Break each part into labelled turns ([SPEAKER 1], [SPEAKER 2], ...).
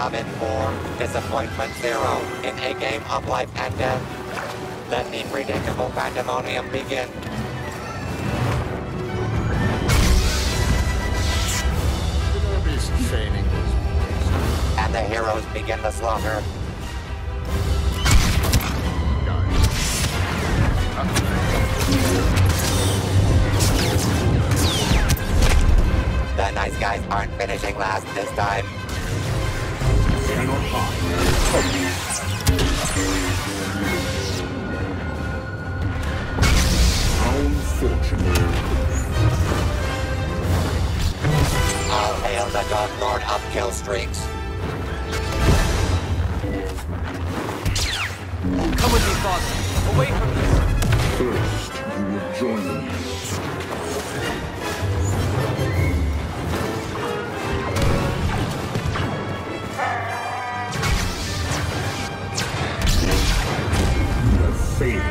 [SPEAKER 1] Yavin 4, Disappointment 0 in a game of life and death. Let the predictable pandemonium begin. And the heroes begin the slaughter. The nice guys aren't finishing last this time.
[SPEAKER 2] How unfortunate.
[SPEAKER 1] All hail the Dark Lord of Kill Streaks.
[SPEAKER 3] Come with me, Father. Away from this.
[SPEAKER 2] First, you will join me. You have failed.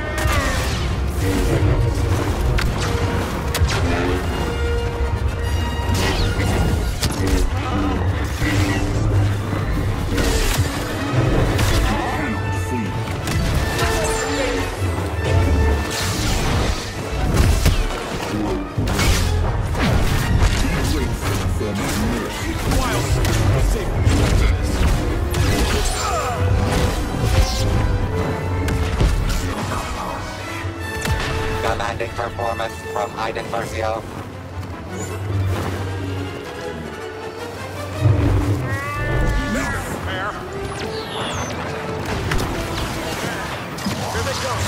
[SPEAKER 1] Commanding performance from Iden Versio.
[SPEAKER 3] Here they go.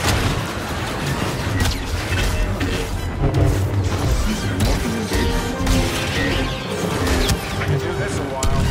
[SPEAKER 3] I can do this a while.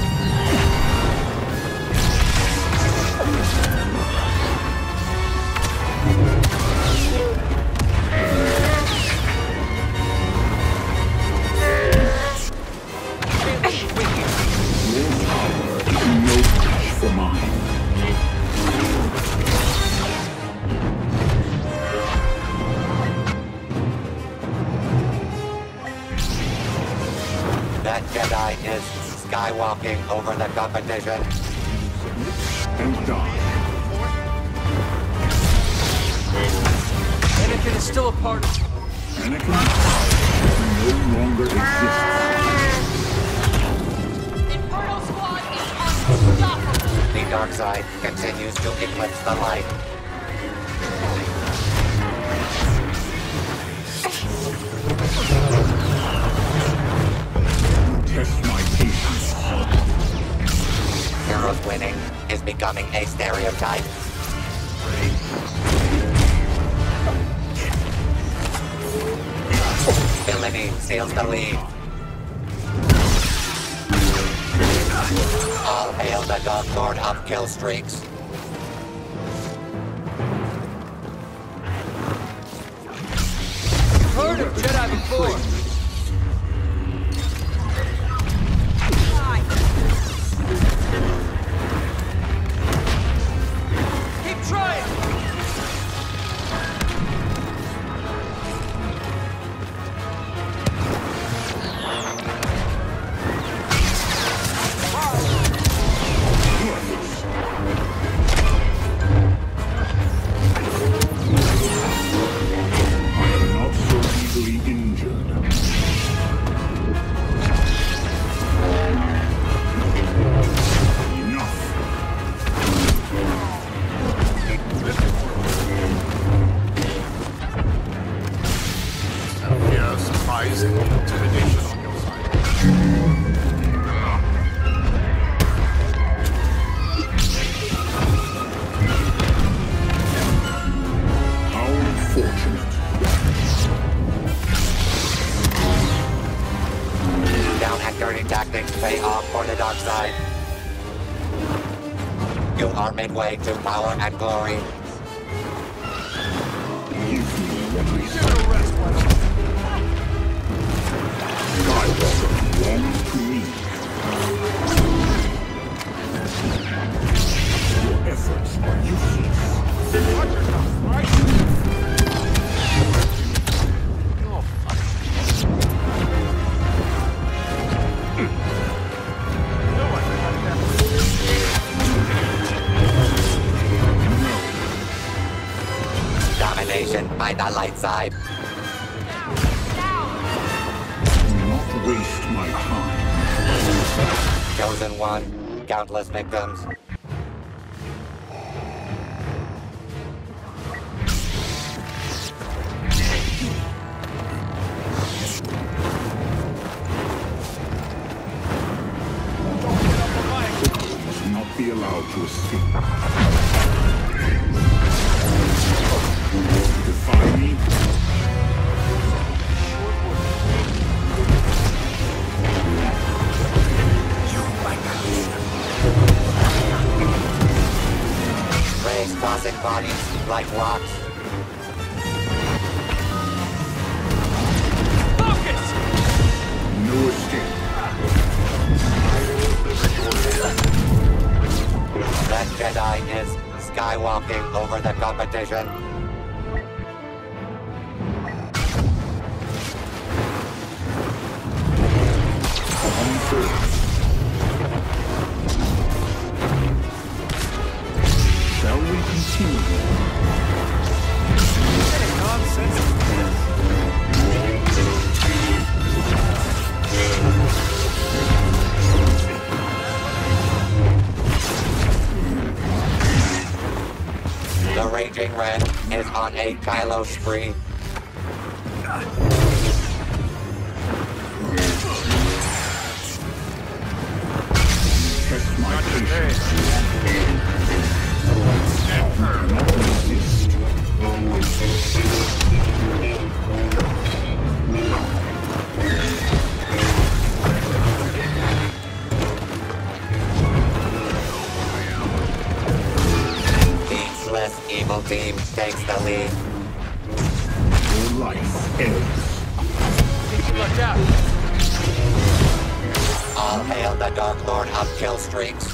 [SPEAKER 1] That Jedi is skywalking over the competition.
[SPEAKER 2] And die.
[SPEAKER 3] Anakin is still a part of...
[SPEAKER 2] Anakin no longer exists.
[SPEAKER 4] Inferno Squad is unstoppable!
[SPEAKER 1] The dark side continues to eclipse the light.
[SPEAKER 2] Test my patience.
[SPEAKER 1] Heroes winning is becoming a stereotype. Villainy seals the lead. All hail the Dark Lord of Kill Streaks.
[SPEAKER 3] Heard of Jedi before. Keep trying!
[SPEAKER 2] I am not so easily injured. Enough.
[SPEAKER 5] Yeah, surprising intimidation on your side.
[SPEAKER 2] How unfortunate.
[SPEAKER 1] Down and dirty tactics pay off for the dark side. You are midway to power and glory.
[SPEAKER 2] Give me what I say. Skywalker belongs to me. Your efforts are useless.
[SPEAKER 5] Watch yourself, right? Oh, fuck. No, I think
[SPEAKER 1] side.
[SPEAKER 2] Do not waste my time.
[SPEAKER 1] Chosen one, countless victims.
[SPEAKER 2] Must not be allowed to escape. Defy me?
[SPEAKER 1] Rays tossing bodies like rocks.
[SPEAKER 3] Focus!
[SPEAKER 2] No escape.
[SPEAKER 1] That Jedi is skywalking over the competition.
[SPEAKER 2] On first. Shall we continue?
[SPEAKER 3] Nonsense.
[SPEAKER 1] The Raging Red is on a Kylo spree.
[SPEAKER 2] Test my
[SPEAKER 3] Not
[SPEAKER 2] patience.
[SPEAKER 3] today.
[SPEAKER 2] Not resist.
[SPEAKER 1] Teamless evil team takes the lead.
[SPEAKER 2] Your life ends.
[SPEAKER 3] Watch out.
[SPEAKER 1] All hail the Dark Lord of kill streaks.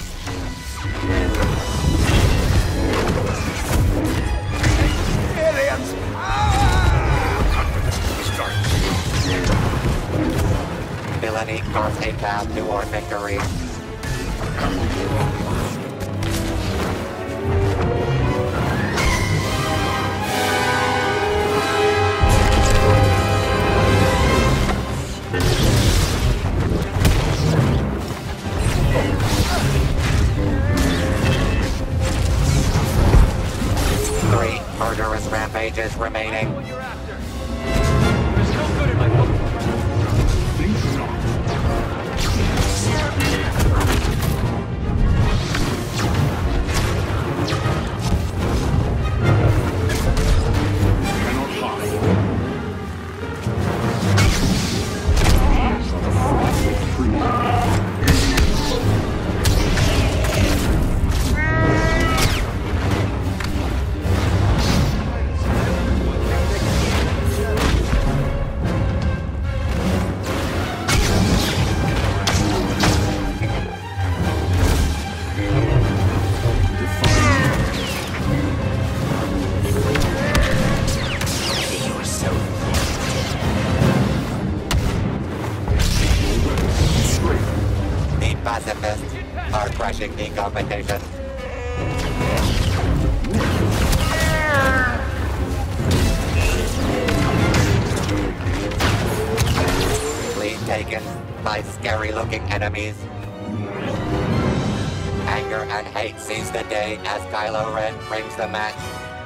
[SPEAKER 1] Villainy carves a path toward victory. Three murderous rampages remaining.
[SPEAKER 3] What you're after. There's no good in my book.
[SPEAKER 2] Think not. Cannot hide. These are the fruits of freedom.
[SPEAKER 1] The pacifists are crushing the competition. Lead taken by scary-looking enemies. Anger and hate seize the day as Kylo Ren brings the match.